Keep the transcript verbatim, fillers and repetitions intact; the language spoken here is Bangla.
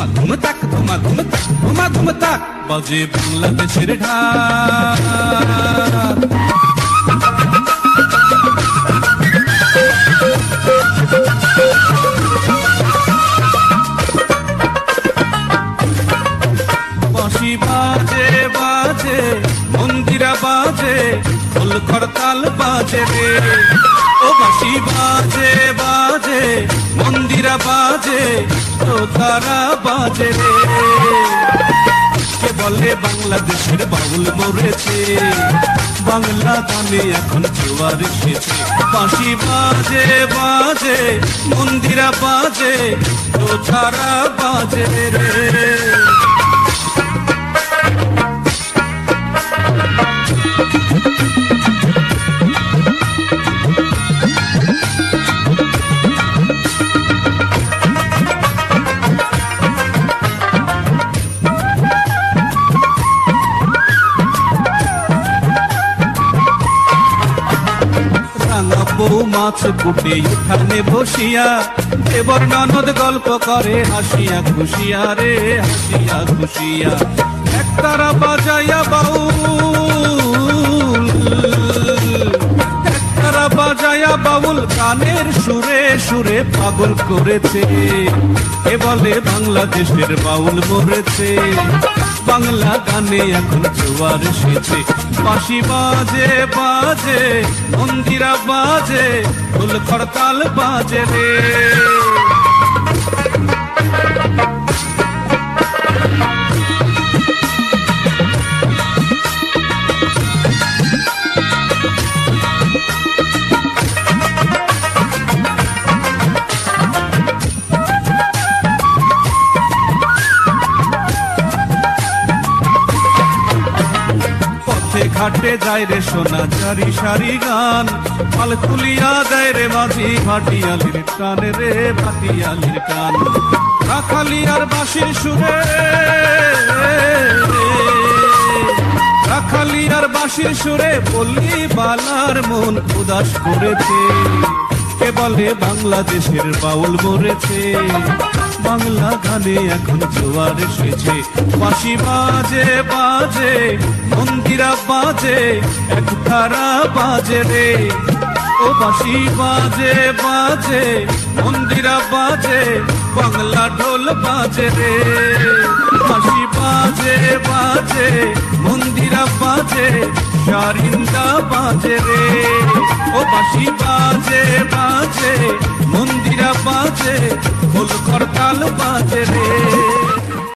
ধুমা ধুম তাক ধুমা ধুম তাক ধুমা ধুম তাক বাজে বাংলাদেশের ঢাক। বাঁশি বাজে বাজে মন্দিরা বাজে ঢোল করতাল বাজে রে, ও বাঁশি বাজে বাজে মন্দিরা বাজে তো তারা বাজে রে। কে বলে বাংলাদেশের বাউল মরেছে, বাংলা গানে এখন জোয়ার এসেছে। বাঁশি বাজে বাজে মন্দিরা বাজে তো তারা বাজে রে। বউ মাছ কুটে উঠানে বসিয়া দেবর ননদ গল্প করে হাসিয়া খুশিয়া রে, হাসিয়া খুশিয়া। একতারা বাজাইয়া বাউল, একতারা বাজাইয়া বাউল গানের সুরে সুরে পাগল করেছে। এ বলে বাংলাদেশের বাউল মরেছে, বাংলা গানে এখন জোয়ার এসেছে। বাঁশি বাজে বাজে মন্দিরা বাজে ঢোল করতাল বাজে রে। ঘাটে যায় রে সোনা চারি সারি গান, পাল তুলিয়া দেয় রে মাঝি ভাটিয়ালির টান রে, ভাটিয়ালির টান। রাখালিয়ার বাঁশির সুরে, রাখালিয়ার বাঁশির সুরে পল্লী বালার মন উদাস করেছে। কে বলে বাংলাদেশের বাউল মরেছে, বাংলা গানে এখন জোয়ার এসেছে। বাঁশি বাজে বাজে মন্দিরা বাজে এক ধারা বাজে রে, ও বাঁশি বাজে বাজে মন্দিরা বাজে বাংলা ঢোল বাজে রে। বাঁশি বাজে বাজে মন্দিরা বাজে সারিন্দা বাজে রে, ও বাঁশি বাজে বাজে মন্দিরা বাজে ঢোল করতাল বাজে রে।